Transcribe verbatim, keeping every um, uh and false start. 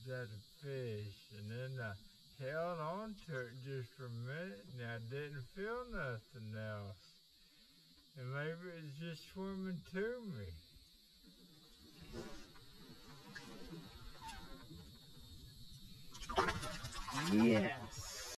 at a fish, and then I held on to it just for a minute, and I didn't feel nothing else. And maybe it was just swimming to me. Yeah.